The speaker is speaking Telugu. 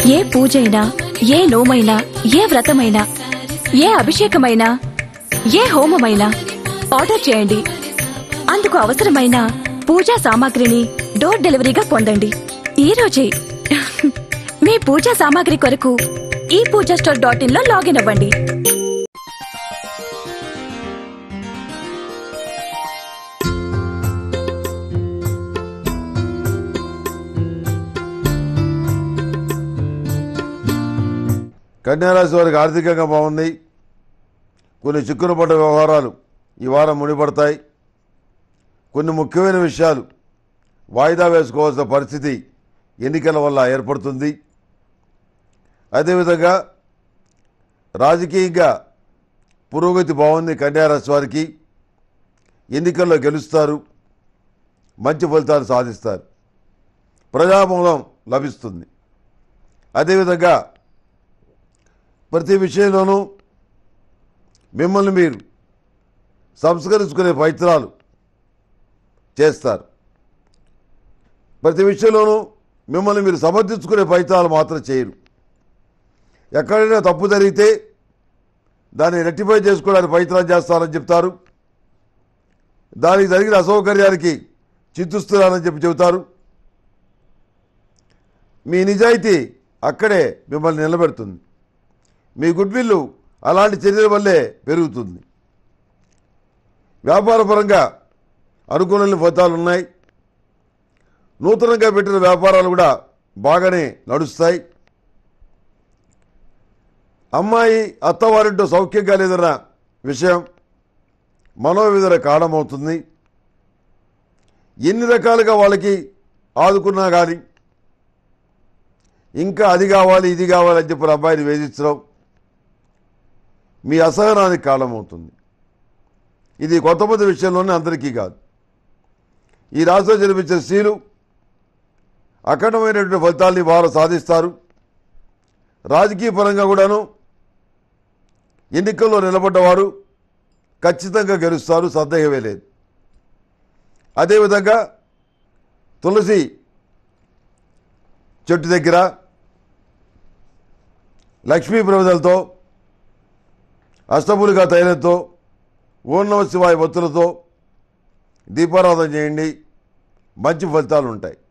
ఏ పూజైనా, ఏ నోమైనా, ఏ వ్రతమైనా, ఏ అభిషేకమైనా, ఏ హోమమైనా ఆర్డర్ చేయండి. అందుకు అవసరమైన పూజా సామాగ్రిని డోర్ డెలివరీగా పొందండి. ఈ రోజే మీ పూజా సామాగ్రి కొరకు ePoojaStore.in లో లాగిన్ అవ్వండి. కన్యారాశి వారికి ఆర్థికంగా బాగుంది. కొన్ని చిక్కులు పడ్డ వ్యవహారాలు ఈ వారం ముడిపడతాయి. కొన్ని ముఖ్యమైన విషయాలు వాయిదా వేసుకోవాల్సిన పరిస్థితి ఎన్నికల వల్ల ఏర్పడుతుంది. అదేవిధంగా రాజకీయంగా పురోగతి బాగుంది. కన్యారాశి వారికి ఎన్నికల్లో గెలుస్తారు, మంచి ఫలితాలు సాధిస్తారు, ప్రజామూలం లభిస్తుంది. అదేవిధంగా ప్రతి విషయంలోనూ మిమ్మల్ని మీరు సంస్కరించుకునే ప్రయత్నాలు చేస్తారు. ప్రతి విషయంలోనూ మిమ్మల్ని మీరు సమర్థించుకునే ప్రయత్నాలు మాత్రం చేయరు. ఎక్కడైనా తప్పు జరిగితే దాన్ని రెక్టిఫై చేసుకోవడానికి ప్రయత్నం చేస్తారని చెప్తారు. దానికి జరిగిన అసౌకర్యానికి చింతిస్తున్నారని చెబుతారు. మీ నిజాయితీ అక్కడే మిమ్మల్ని నిలబెడుతుంది. మీ గుడ్విల్లు అలాంటి చర్యల వల్లే పెరుగుతుంది. వ్యాపారపరంగా అనుకూలమైన ఫలితాలు ఉన్నాయి. నూతనంగా పెట్టిన వ్యాపారాలు కూడా బాగానే నడుస్తాయి. అమ్మాయి అత్తవారింటో సౌఖ్యంగా లేదన్న విషయం మనోవేదన కారణమవుతుంది. ఎన్ని రకాలుగా వాళ్ళకి ఆదుకున్నా కానీ ఇంకా అది కావాలి ఇది కావాలి అని చెప్పిన అబ్బాయిని వేధించడం మీ అసహనానికి కారణమవుతుంది. ఇది కొంతమంది విషయంలోనే, అందరికీ కాదు. ఈ రాశిలో జన్మించిన స్త్రీలు అఖండమైనటువంటి ఫలితాల్ని వారు సాధిస్తారు. రాజకీయ పరంగా కూడాను ఎన్నికల్లో నిలబడ్డవారు ఖచ్చితంగా గెలుస్తారు, సందేహమే లేదు. అదేవిధంగా తులసి చెట్టు దగ్గర లక్ష్మీ ప్రమిదలతో, అష్టమూలికా తైలంతో, ఓం నమః శివాయ ఒత్తులతో దీపారాధన చేయండి. మంచి ఫలితాలు ఉంటాయి.